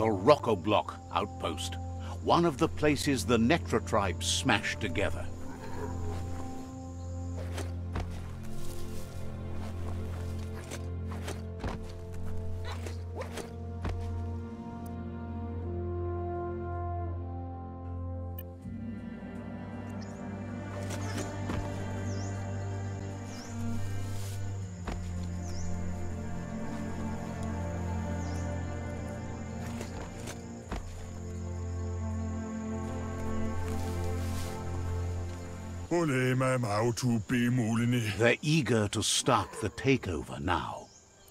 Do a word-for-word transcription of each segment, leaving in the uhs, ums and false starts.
The Rockoblock outpost, one of the places the Nectra tribes smashed together. They're eager to start the takeover now.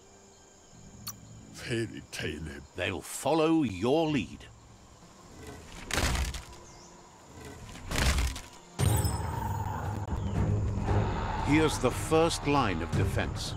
They'll follow your lead. Here's the first line of defense.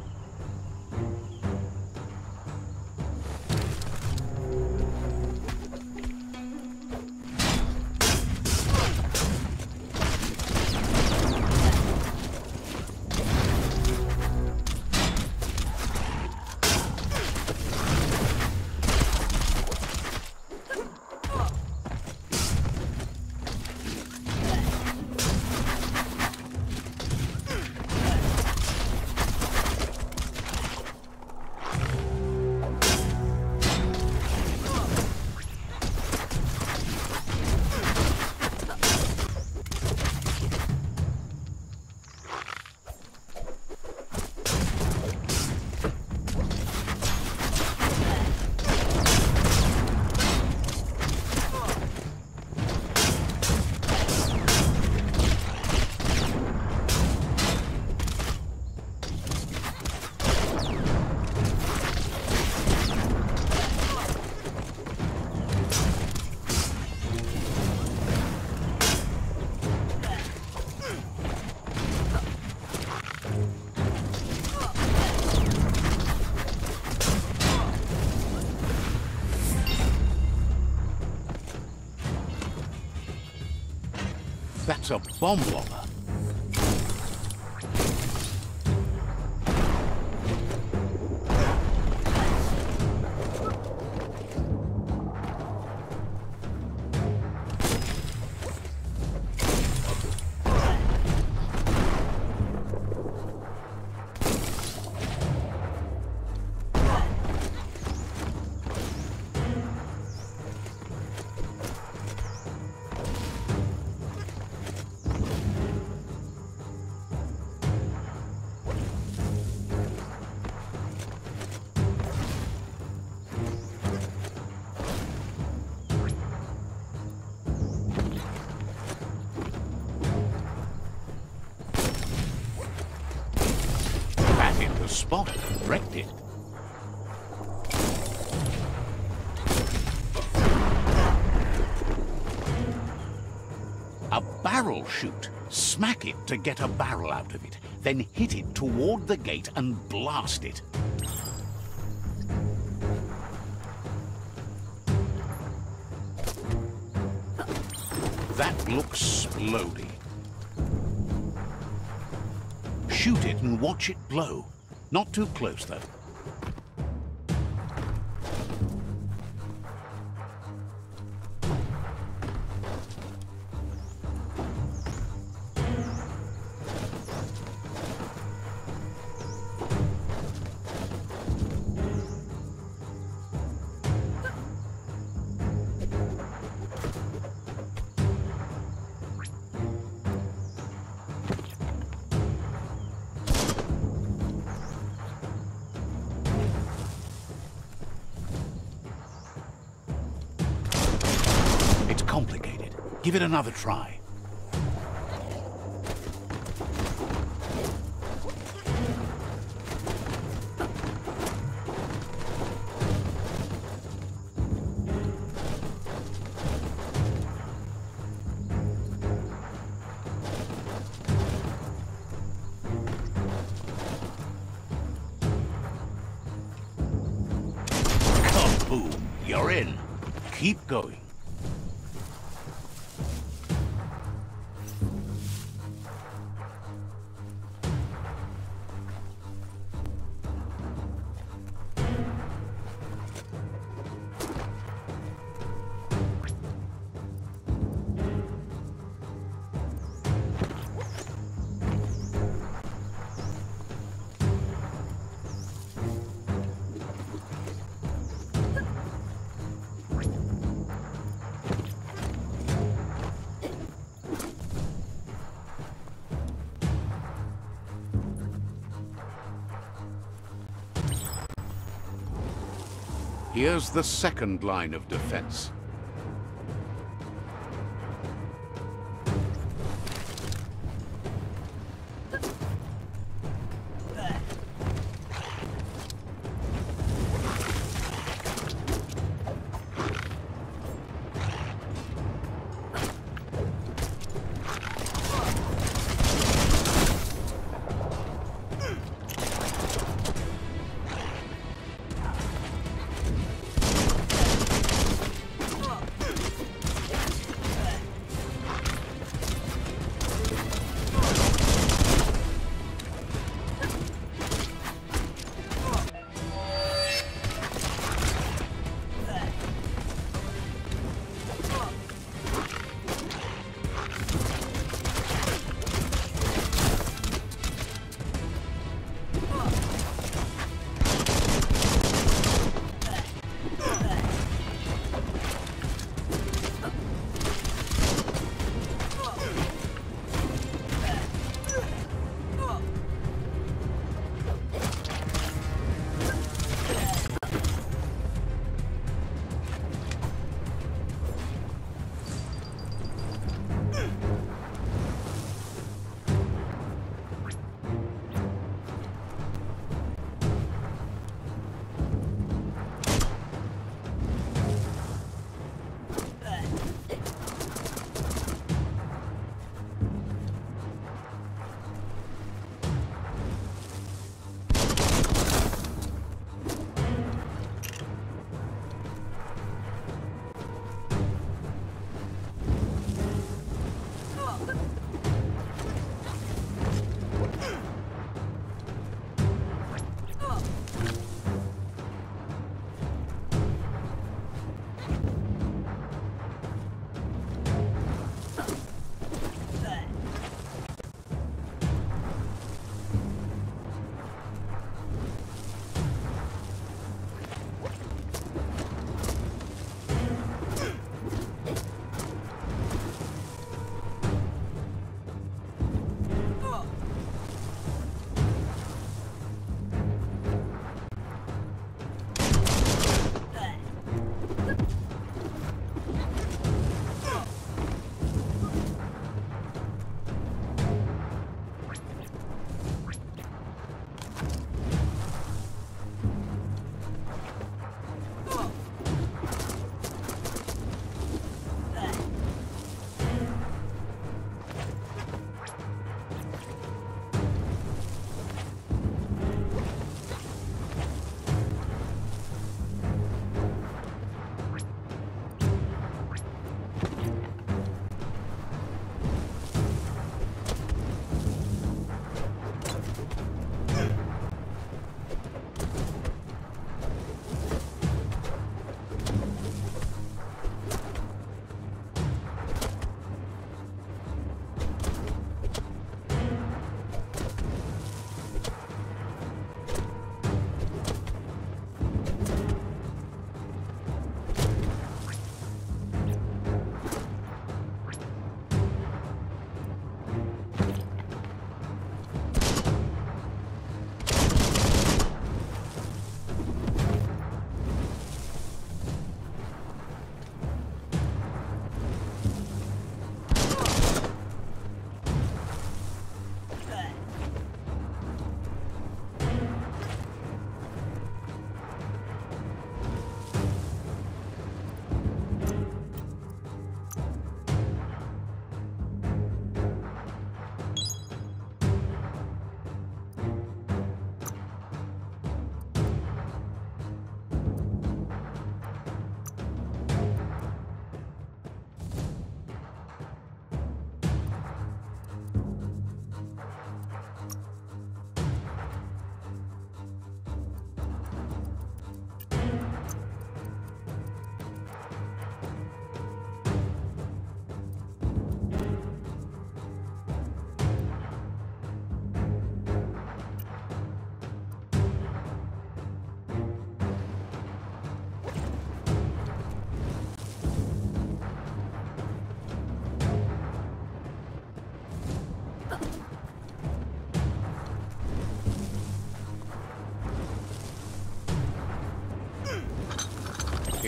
That's a bomb lobber. Spot, wrecked it. A barrel shoot. Smack it to get a barrel out of it, then hit it toward the gate and blast it. That looks splody. Shoot it and watch it blow. Not too close, though. Complicated. Give it another try. Kaboom! You're in. Keep going. Here's the second line of defense.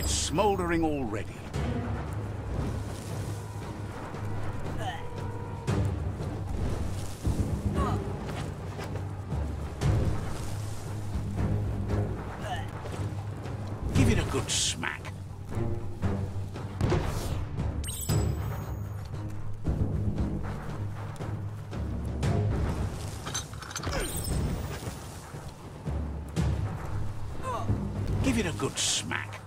It's smouldering already. Give it a good smack. Give it a good smack.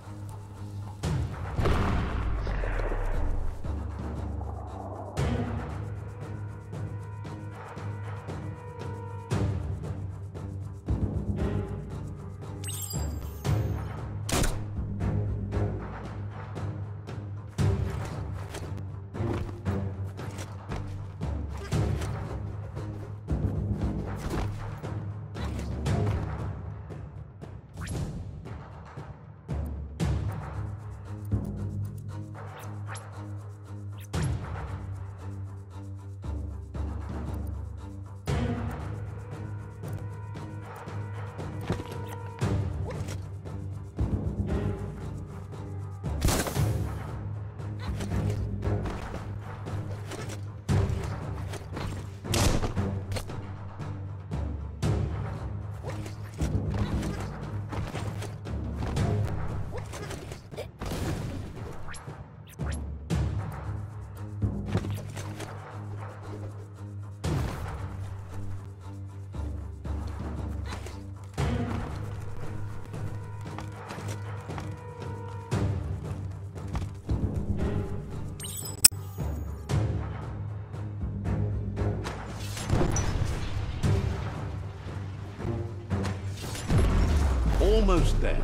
Almost there.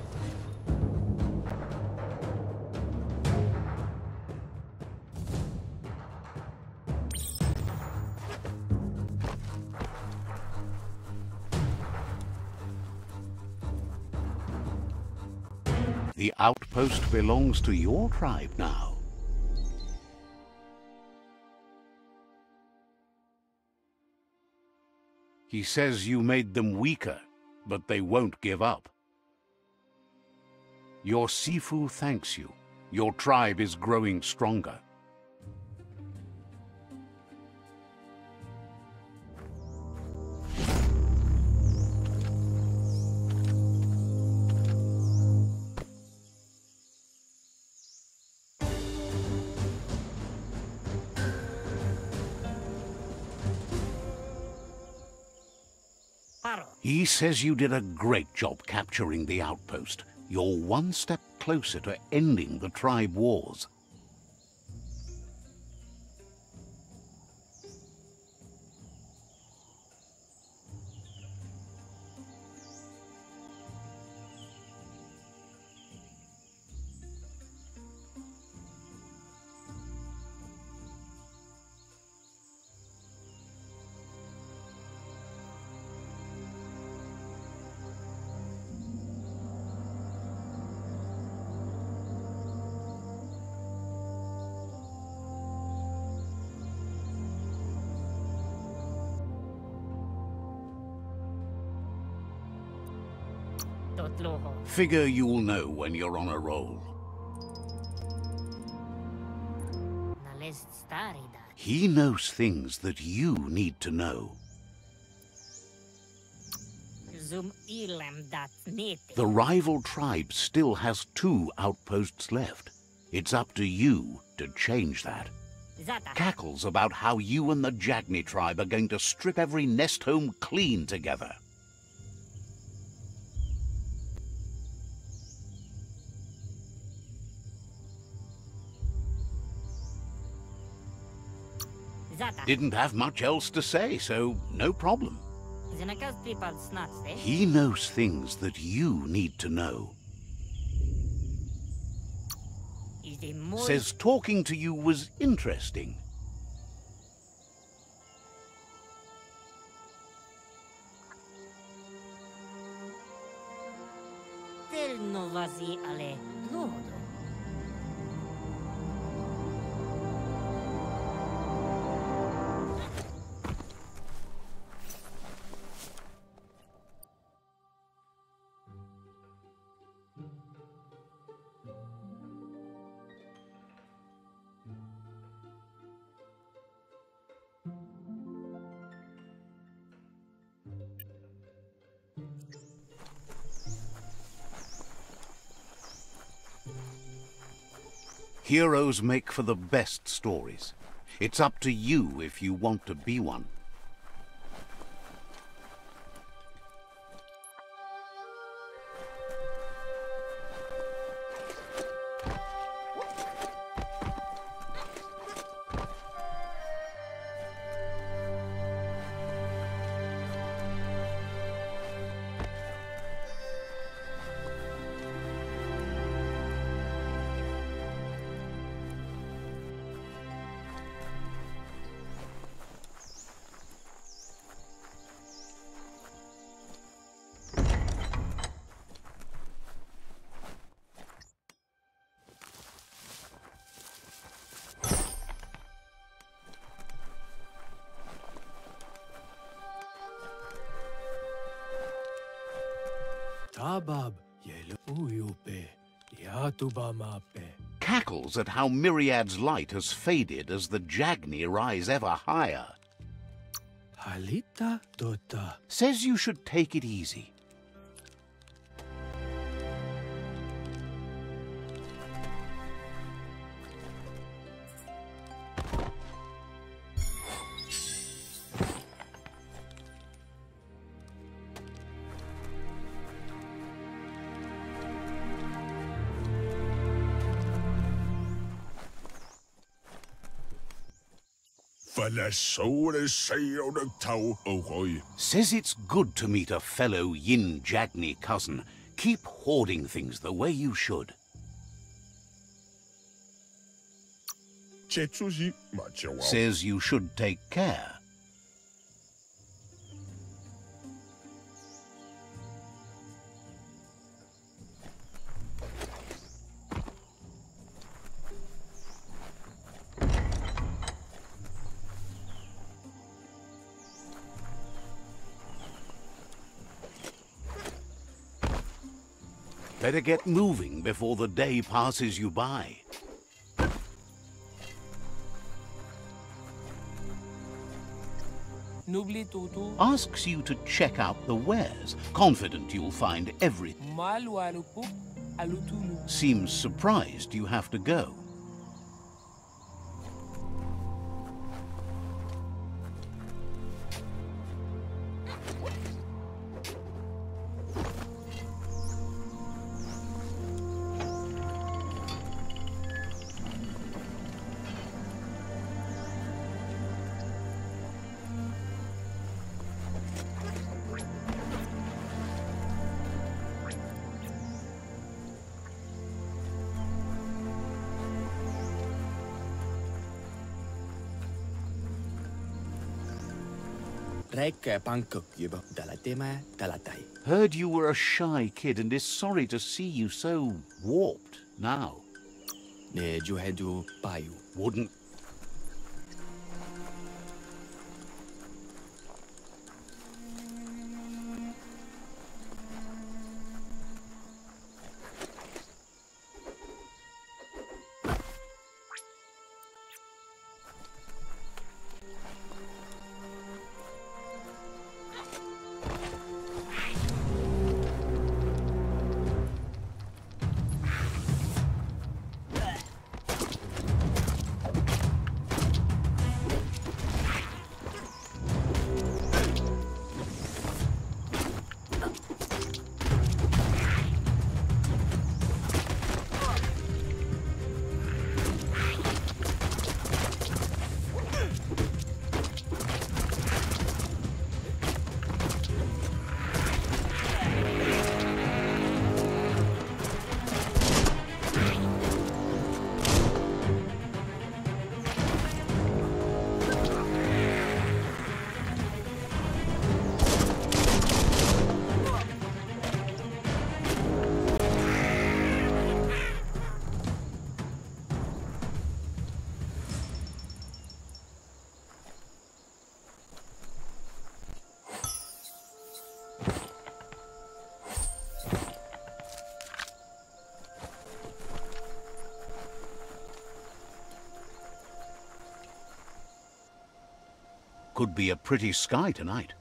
The outpost belongs to your tribe now. He says you made them weaker, but they won't give up. Your Sifu thanks you. Your tribe is growing stronger. He says you did a great job capturing the outpost. You're one step closer to ending the tribe wars. Figure you'll know when you're on a roll. He knows things that you need to know. The rival tribe still has two outposts left. It's up to you to change that. Cackles about how you and the Jagni tribe are going to strip every nest home clean together. Didn't have much else to say, so no problem. He knows things that you need to know. Says talking to you was interesting. Heroes make for the best stories. It's up to you if you want to be one. Cackles at how Myriad's light has faded as the Jagni rise ever higher. Says you should take it easy. Says it's good to meet a fellow Yin Jagni cousin. Keep hoarding things the way you should. Says you should take care. Better get moving before the day passes you by. Asks you to check out the wares, confident you'll find everything. Seems surprised you have to go. Heard you were a shy kid and is sorry to see you so warped now. Wouldn't. Could be a pretty sky tonight.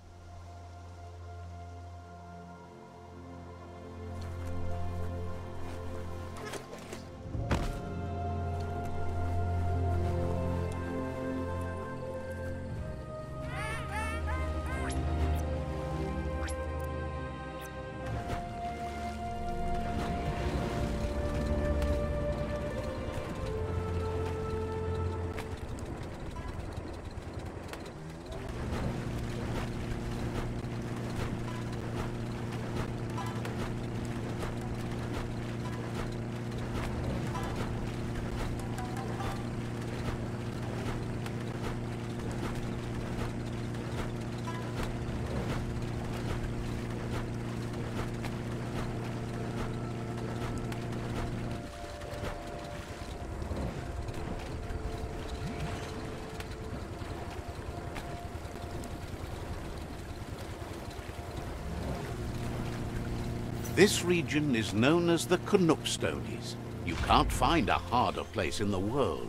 This region is known as the Canuckstonies. You can't find a harder place in the world.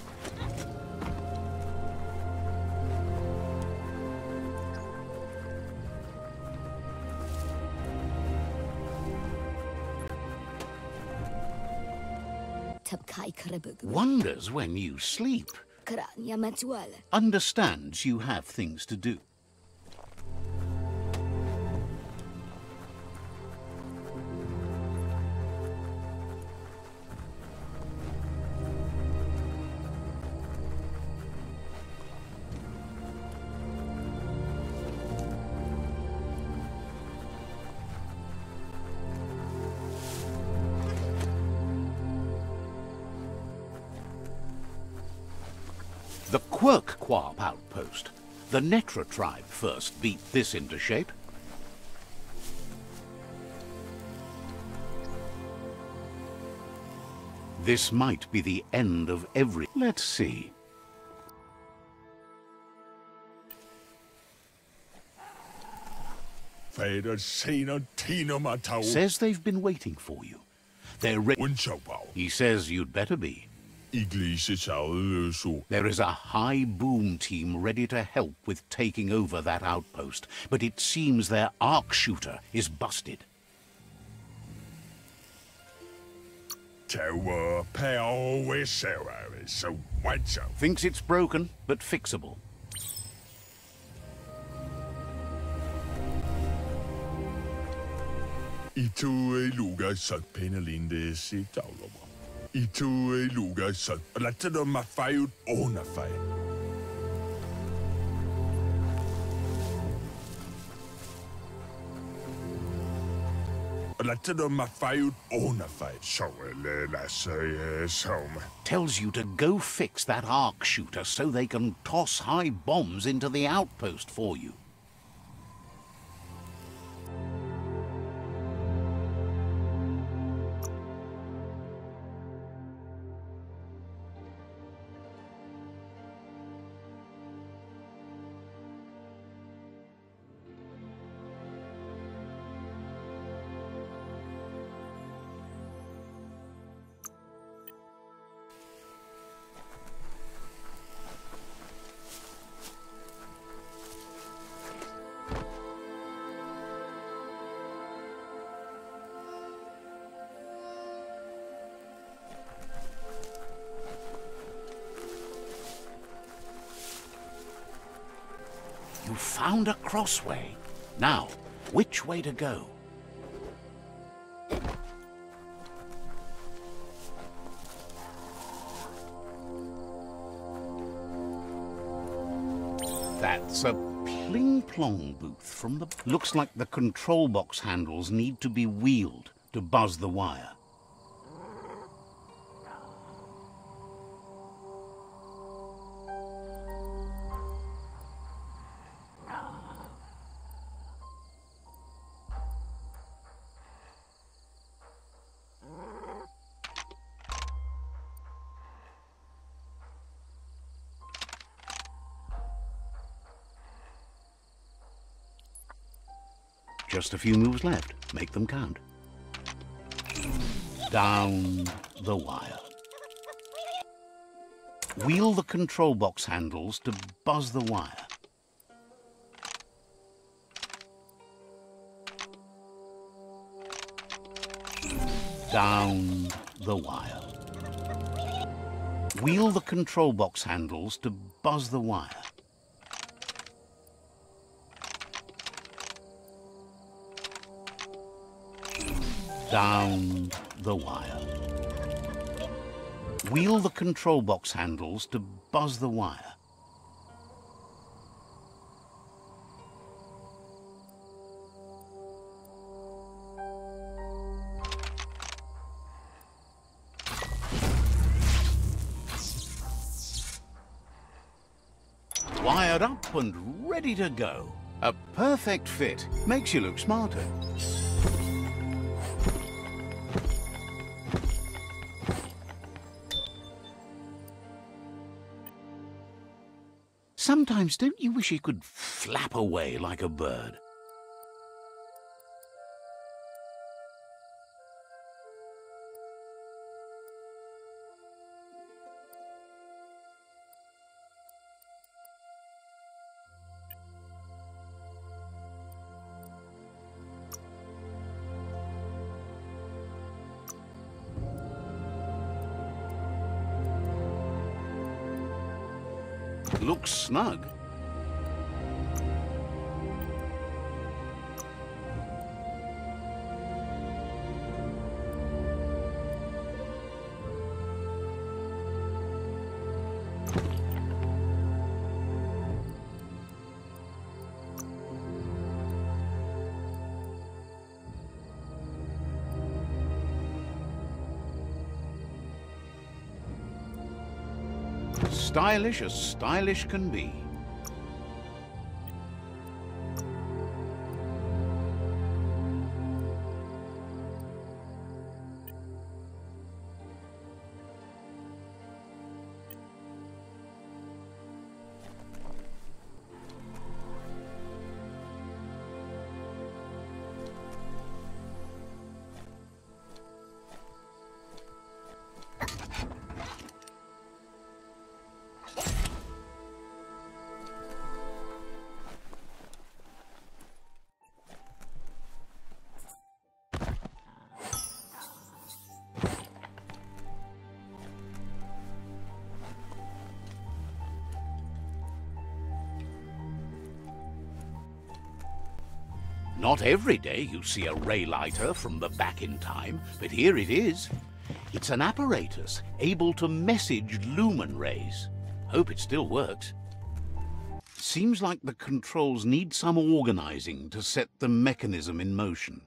Wonders when you sleep. Understands you have things to do. The Quirk-Quarp outpost. The Netra tribe first beat this into shape. This might be the end of every... Let's see. Says they've been waiting for you. They're ready. He says you'd better be. There is a high boom team ready to help with taking over that outpost, but it seems their arc shooter is busted. Thinks it's broken, but fixable. Itu e luga sa latedo mafaiut ona fai. Latedo mafaiut ona fai. So la say so. Tells you to go fix that arc shooter so they can toss high bombs into the outpost for you. You found a crossway. Now, which way to go? That's a pling-plong booth from the... Looks like the control box handles need to be wheeled to buzz the wire. Just a few moves left. Make them count. Down the wire. Wheel the control box handles to buzz the wire. Down the wire. Wheel the control box handles to buzz the wire. Down the wire. Wheel the control box handles to buzz the wire. Wired up and ready to go. A perfect fit. Makes you look smarter. Sometimes don't you wish you could flap away like a bird? looks snug. Stylish as stylish can be. Not every day you see a ray lighter from the back in time, but here it is. It's an apparatus able to message lumen rays. Hope it still works. Seems like the controls need some organizing to set the mechanism in motion.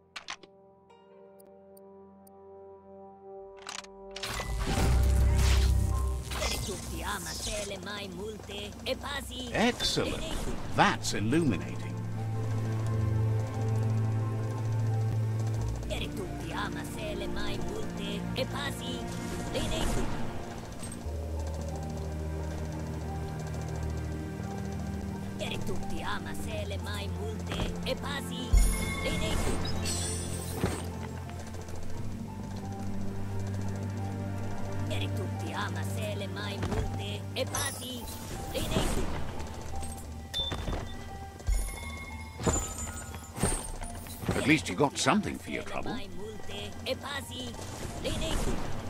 Excellent. That's illuminating. At least you got something for your trouble.